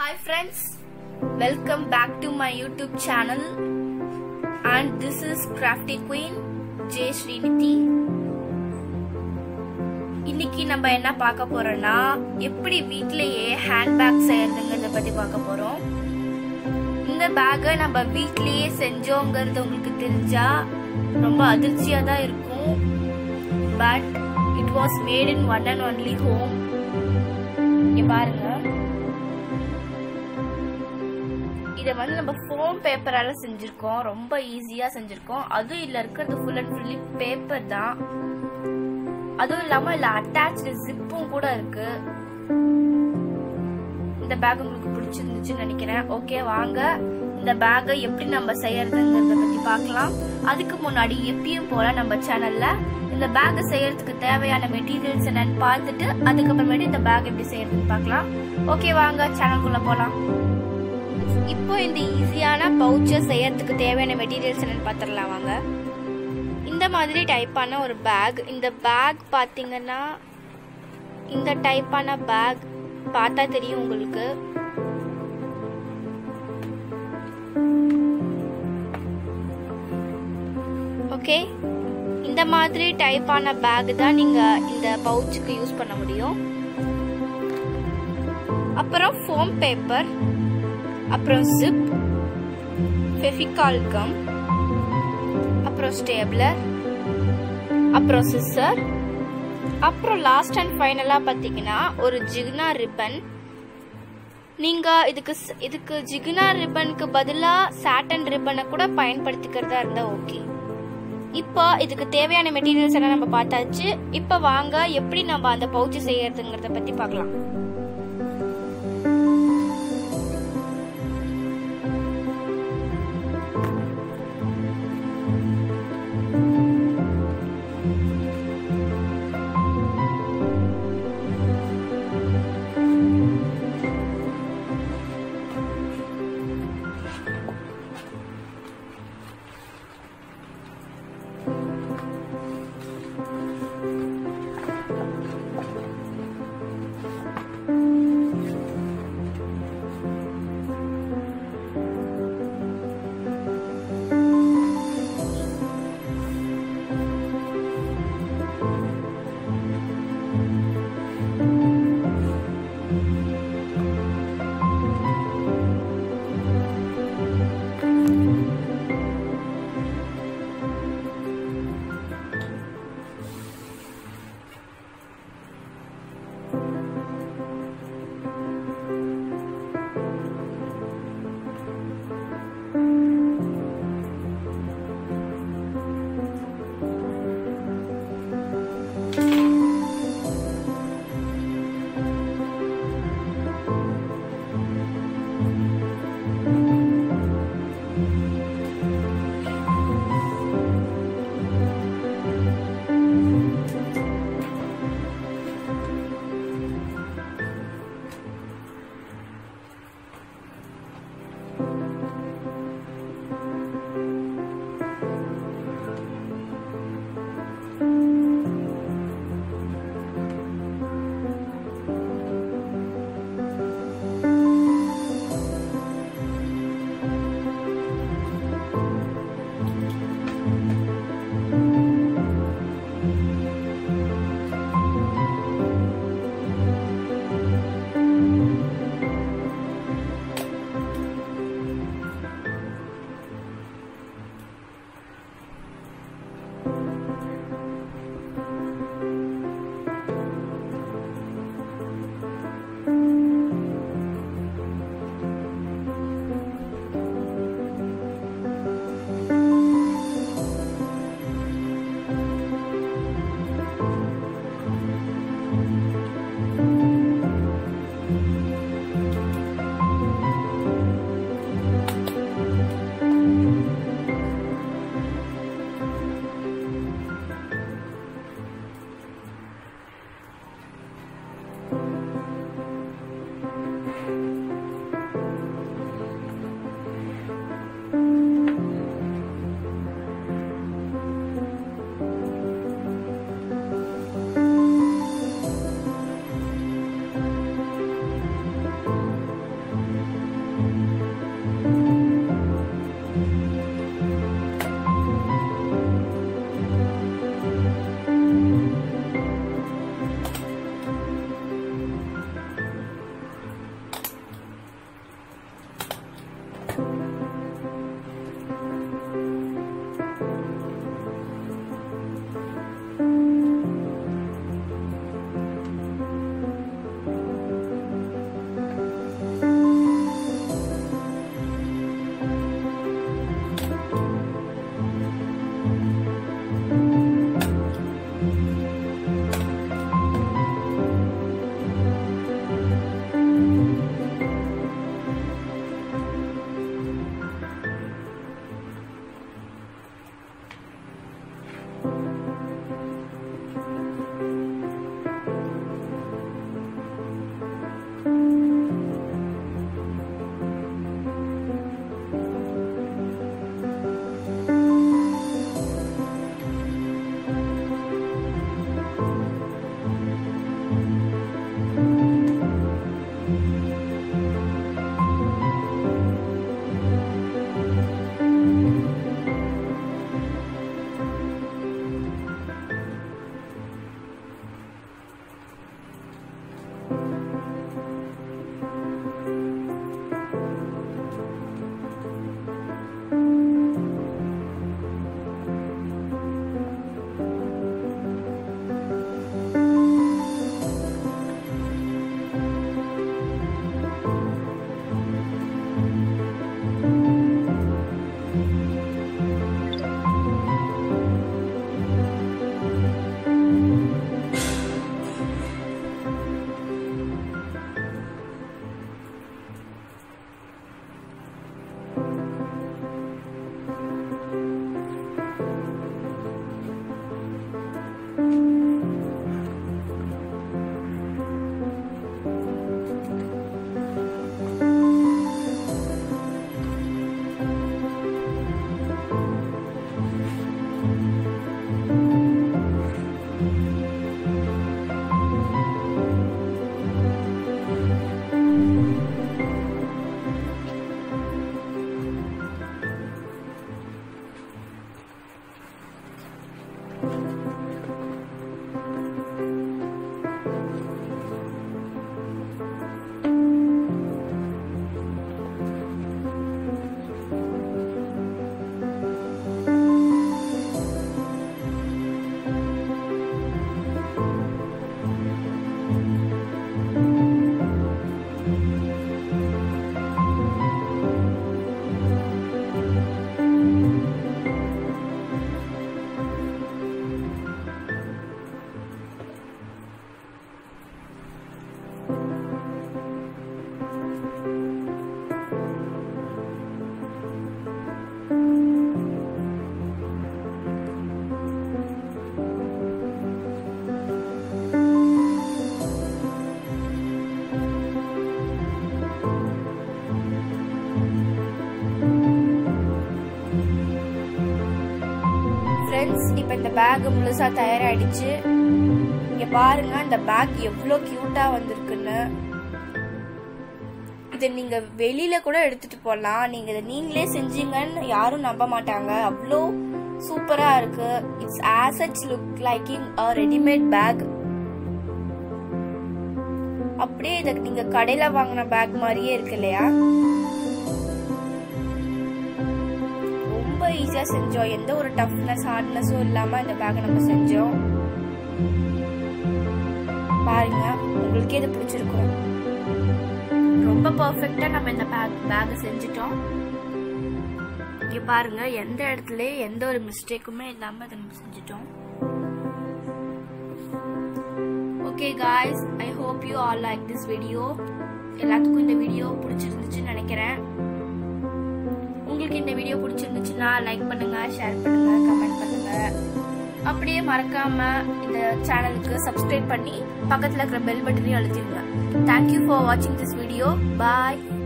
Hi friends, welcome back to my YouTube channel and this is Crafty Queen J.SRINITHI. இன்னைக்கு நம்ம என்ன பார்க்க போறோம்னா எப்படி வீட்லயே ஹேண்ட்பேக் செய்யறதுங்கறத பத்தி பார்க்க போறோம். இந்த பேக்கை நம்ம வீட்லயே செஞ்சோங்கிறது உங்களுக்கு தெரிஞ்சா ரொம்ப அதிர்ச்சியா தான் இருக்கும். But it was made in one and only home. இங்க பாருங்க. இத வந்து நம்ம foam பேப்பரால செஞ்சிருக்கோம். ரொம்ப ஈஸியா செஞ்சிருக்கோம். அது இல்ல இருக்குது full and fully பேப்பர் தான். அதுவும் இல்லாம இல்ல அட்டாச்டு ஜிப்பும் கூட இருக்கு. இந்த பேக் உங்களுக்கு பிடிச்சிருந்துச்சுன்னு நினைக்கிறேன். ஓகே வாங்க இந்த பேக்கை எப்படி நம்ம செய்யறதுங்கறத பத்தி பார்க்கலாம். அதுக்கு முன்னாடி எப்பயும் போல நம்ம சேனல்ல இந்த பேக்கை செய்யறதுக்கு தேவையான மெட்டீரியல்ஸ் என்னன்னு பார்த்துட்டு அதுக்கப்புறமேட்டு இந்த பேக் எப்படி செய்யறதுன்னு பார்க்கலாம். ஓகே வாங்க சேனலுக்குள்ள போலாம். இப்போ இந்த ஈஸியான பவுச்சை செய்யறதுக்கு தேவையான மெட்டீரியல்ஸ் என்னன்னு பார்த்துடலாம் வாங்க. இந்த மாதிரி டைப்பான ஒரு பேக். இந்த பேக் பார்த்தீங்கன்னா இந்த டைப்பான பேக் பார்த்தா தெரியும் உங்களுக்கு. ஓகே, இந்த மாதிரி டைப்பான பேக் தான் நீங்க இந்த பவுச்சுக்கு யூஸ் பண்ண முடியும். அப்புறம் ஃபோம் பேப்பர், அப்புறம் ஜிப், ஃபெவிகால் கம், அப்புறம் ஸ்டேப்லர், அப்புறம் சிசர், அப்புறம் லாஸ்ட் அண்ட் ஃபைனலா பாத்தீங்கன்னா ஒரு ஜிகினா ரிப்பன். நீங்க இதுக்கு ஜிகினா ரிப்பனுக்கு பதிலா சாட்டன் ரிப்பனை கூட பயன்படுத்திக்கிறதா இருந்தா ஓகே. இப்போ இதுக்கு தேவையான மெட்டீரியல்ஸ் எல்லாம் நம்ம பார்த்தாச்சு. இப்போ வாங்க எப்படி நம்ம அந்த பவுச் செய்யறதுங்கிறத பத்தி பார்க்கலாம். guys, இப்போ இந்த பேக் முழுசா தயாராயிடுச்சு. இங்க பாருங்க இந்த பேக் எவ்வளவு கியூட்டா வந்திருக்குன்னு. இத நீங்க வெளியில கூட எடுத்துட்டு போலாம். நீங்க இத நீங்களே செஞ்சீங்கன்னு யாரும் நம்ப மாட்டாங்க. அவ்வளோ சூப்பரா இருக்கு. It's as such look like a ready-made bag. அப்படியே இத நீங்க கடையில வாங்கின பேக் மாதிரியே இருக்கு இல்லையா? ரொம்ப ஈஸியா செஞ்சோம். எந்த ஒரு டஃப்னஸ் ஹார்ட்னஸும் இல்லாம இந்த பேக் நம்ம செஞ்சோம். பாருங்க, உங்களுக்கே இது பிடிச்சிருக்கும். ரொம்ப பெர்ஃபெக்ட்டா நம்ம இந்த பேக் செஞ்சிட்டோம். இங்க பாருங்க, எந்த இடத்துல எந்த ஒரு மிஸ்டேக்குமே இல்லாம இத நம்ம செஞ்சிட்டோம். Okay guys, I hope you all like this video. எல்லாத்துக்கும் இந்த வீடியோ பிடிச்சிருந்துச்சுன்னு நினைக்கிறேன். உங்களுக்கு இந்த வீடியோ பிடிச்சிருந்துச்சுன்னா லைக் பண்ணுங்க, ஷேர் பண்ணுங்க, கமெண்ட் பண்ணுங்க. அப்படியே மறக்காம இந்த சேனலுக்கு சப்ஸ்கிரைப் பண்ணி பக்கத்துல இருக்கிற பெல் பட்டனையும் அழுத்திடுங்க. Thank you for watching this video. Bye.